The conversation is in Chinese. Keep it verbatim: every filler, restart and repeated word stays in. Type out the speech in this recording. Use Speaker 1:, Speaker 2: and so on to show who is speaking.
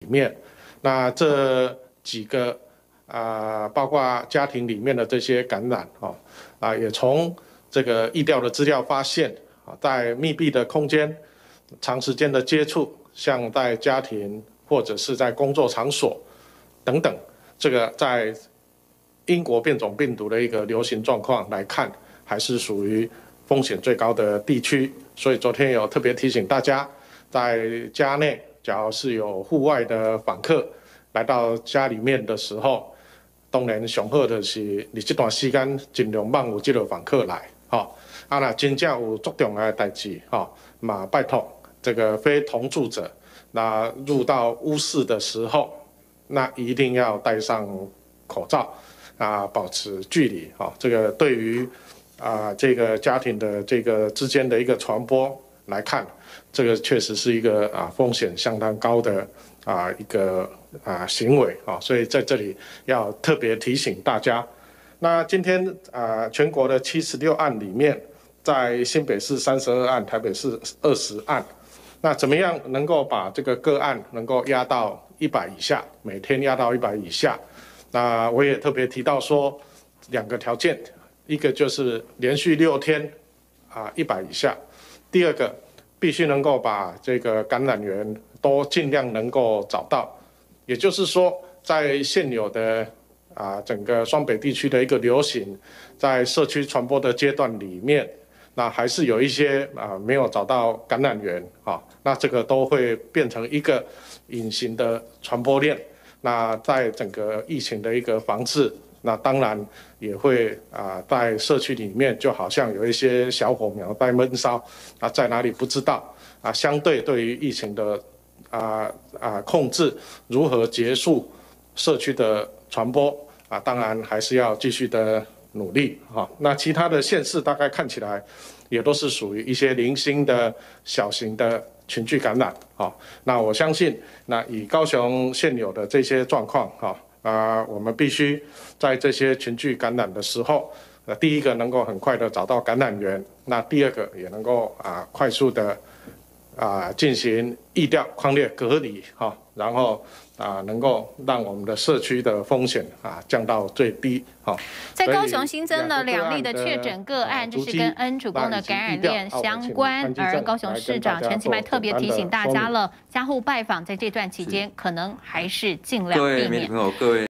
Speaker 1: 里面。那这几个啊、呃，包括家庭里面的这些感染哦，啊，也从这个疫调的资料发现啊，在密闭的空间、长时间的接触，像在家庭或者是在工作场所等等，这个在英国变种病毒的一个流行状况来看，还是属于风险最高的地区。所以昨天有特别提醒大家，在家内，假如是有户外的访客来到家里面的时候，当然上好的是你这段时间尽量慢有这个访客来，哈。啊，那真正有重要的代志，哈，嘛拜托这个非同住者，那入到屋室的时候，那一定要戴上口罩。啊，保持距离啊，这个对于啊这个家庭的这个之间的一个传播来看，这个确实是一个啊风险相当高的啊一个啊行为啊，所以在这里要特别提醒大家。那今天啊全国的七十六案里面，在新北市三十二案，台北市二十案，那怎么样能够把这个个案能够压到一百以下，每天压到一百以下？那我也特别提到说，两个条件，一个就是连续六天啊一百以下，第二个必须能够把这个感染源都尽量能够找到，也就是说，在现有的啊整个双北地区的一个流行，在社区传播的阶段里面，那还是有一些啊没有找到感染源啊，那这个都会变成一个隐形的传播链。那在整个疫情的一个防治，那当然也会啊，在社区里面就好像有一些小火苗在闷烧，啊，在哪里不知道啊。相对对于疫情的啊啊控制，如何结束社区的传播啊，当然还是要继续的努力啊。那其他的县市大概看起来也都是属于一些零星的小型的群聚感染，好，那我相信，那以高雄现有的这些状况，哈，啊，我们必须在这些群聚感染的时候，呃，第一个能够很快的找到感染源，那第二个也能够啊快速的啊进行疫调、匡列、隔离，哈，然后啊能够让我们的社区的风险啊降到最低，哈。
Speaker 2: 在高雄新增了两例的确诊个案，这是跟恩主公的感染链相关。而高雄市长陈其迈特别提醒大家了，家户拜访在这段期间可能还是尽量避免。
Speaker 3: 各位媒体朋友，各位。